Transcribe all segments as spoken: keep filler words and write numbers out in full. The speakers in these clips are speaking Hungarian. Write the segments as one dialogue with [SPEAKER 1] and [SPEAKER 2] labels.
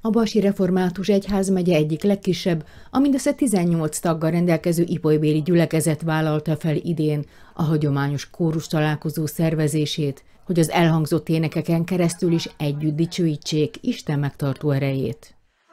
[SPEAKER 1] A Balsi Református Egyházmegye egyik legkisebb, a mindössze tizennyolc taggal rendelkező ipolybéli gyülekezet vállalta fel idén a hagyományos kórus találkozó szervezését, hogy az elhangzott énekeken keresztül is együtt dicsőítsék Isten megtartó erejét.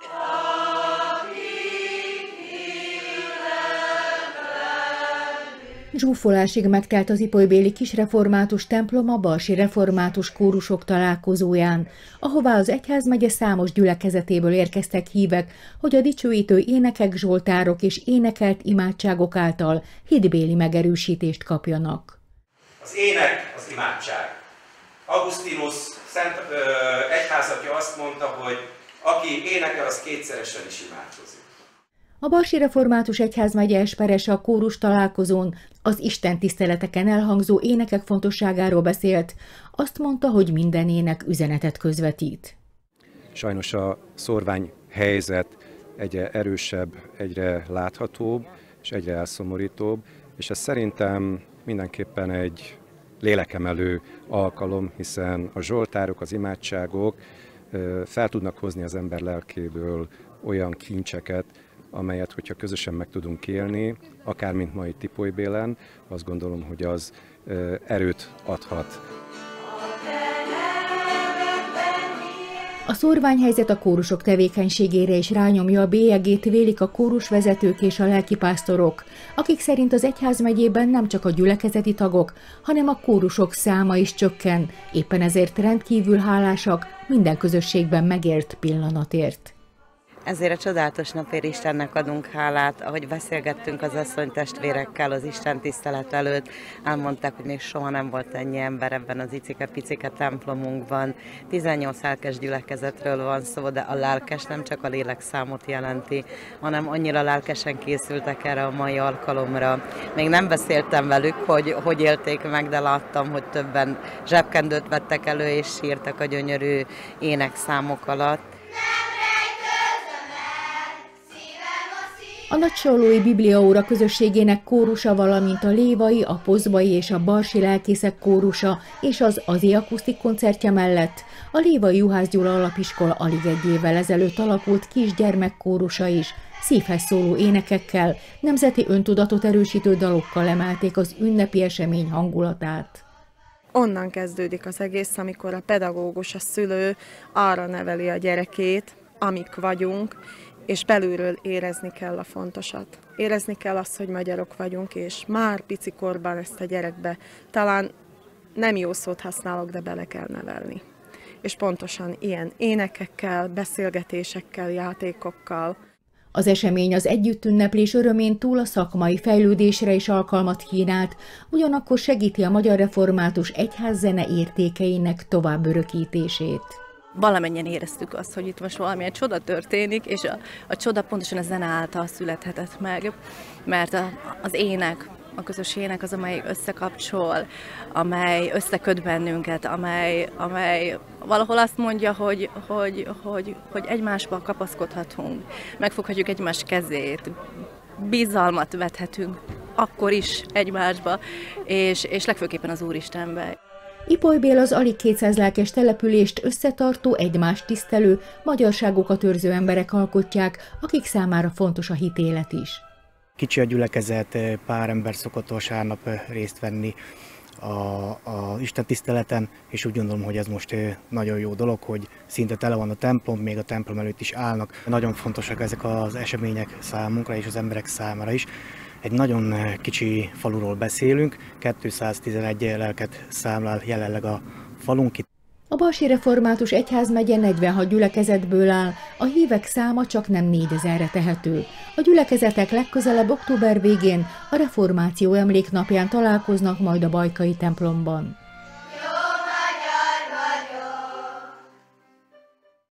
[SPEAKER 1] Zsúfolásig megtelt az ipolybéli kisreformátus templom a Balsi Református Kórusok találkozóján, ahová az egyházmegye számos gyülekezetéből érkeztek hívek, hogy a dicsőítő énekek, zsoltárok és énekelt imádságok által hitbéli megerősítést kapjanak.
[SPEAKER 2] Az ének az imádság. Augustinus szent ö, egyházatja azt mondta, hogy aki énekel, az kétszeresen is imádkozik.
[SPEAKER 1] A Balsi Református Egyházmegye esperese a kórus találkozón az Isten tiszteleteken elhangzó énekek fontosságáról beszélt. Azt mondta, hogy minden ének üzenetet közvetít.
[SPEAKER 3] Sajnos a szórvány helyzet egyre erősebb, egyre láthatóbb és egyre elszomorítóbb, és ez szerintem mindenképpen egy lélekemelő alkalom, hiszen a zsoltárok, az imádságok fel tudnak hozni az ember lelkéből olyan kincseket, amelyet, hogyha közösen meg tudunk élni, akár mint ma itt Ipolybélen, azt gondolom, hogy az erőt adhat.
[SPEAKER 1] A szórványhelyzet a kórusok tevékenységére is rányomja a bélyegét, vélik a kórusvezetők és a lelkipásztorok, akik szerint az egyházmegyében nem csak a gyülekezeti tagok, hanem a kórusok száma is csökken, éppen ezért rendkívül hálásak minden közösségben megélt pillanatért.
[SPEAKER 4] Ezért a csodálatos napért Istennek adunk hálát, ahogy beszélgettünk az asszonytestvérekkel az Isten tisztelet előtt, elmondták, hogy még soha nem volt ennyi ember ebben az icike-picike templomunkban. tizennyolc lelkes gyülekezetről van szó, de a lelkes nem csak a lélekszámot jelenti, hanem annyira lelkesen készültek erre a mai alkalomra. Még nem beszéltem velük, hogy hogy élték meg, de láttam, hogy többen zsebkendőt vettek elő és sírtak a gyönyörű énekszámok alatt.
[SPEAKER 1] A Nagysallói Bibliaóra közösségének kórusa, valamint a lévai, a pozbai és a balsi lelkészek kórusa és az Azi akusztik koncertje mellett a lévai Juhász Gyula Alapiskola alig egy évvel ezelőtt alakult kisgyermek kórusa is szívhez szóló énekekkel, nemzeti öntudatot erősítő dalokkal emelték az ünnepi esemény hangulatát.
[SPEAKER 5] Onnan kezdődik az egész, amikor a pedagógus, a szülő arra neveli a gyerekét, amik vagyunk, és belülről érezni kell a fontosat. Érezni kell azt, hogy magyarok vagyunk, és már picikorban ezt a gyerekbe talán nem jó szót használok, de bele kell nevelni. És pontosan ilyen énekekkel, beszélgetésekkel, játékokkal.
[SPEAKER 1] Az esemény az együttünneplés örömén túl a szakmai fejlődésre is alkalmat kínált, ugyanakkor segíti a Magyar Református Egyház zene értékeinek tovább örökítését.
[SPEAKER 6] Valamennyien éreztük azt, hogy itt most valamilyen csoda történik, és a, a csoda pontosan a zene által születhetett meg, mert a, az ének, a közös ének az, amely összekapcsol, amely összeköt bennünket, amely, amely valahol azt mondja, hogy, hogy, hogy, hogy egymásba kapaszkodhatunk, megfoghatjuk egymás kezét, bizalmat vethetünk akkor is egymásba, és, és legfőképpen az Úristenbe.
[SPEAKER 1] Ipolybél az alig kétszáz lelkes települést összetartó, egymást tisztelő, magyarságokat őrző emberek alkotják, akik számára fontos a hitélet is.
[SPEAKER 7] Kicsi a gyülekezet, pár ember szokott vasárnap részt venni a, a Isten tiszteleten, és úgy gondolom, hogy ez most nagyon jó dolog, hogy szinte tele van a templom, még a templom előtt is állnak. Nagyon fontosak ezek az események számunkra és az emberek számára is. Egy nagyon kicsi faluról beszélünk, kétszáztizenegy lelket számlál jelenleg a falunk.
[SPEAKER 1] A Balsi Református Egyházmegye negyvenhat gyülekezetből áll, a hívek száma csak nem négyezerre tehető. A gyülekezetek legközelebb október végén a Reformáció emléknapján találkoznak majd a bajkai templomban.